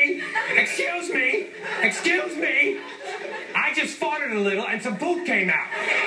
me. Excuse me. Excuse me. I just farted a little and some poop came out.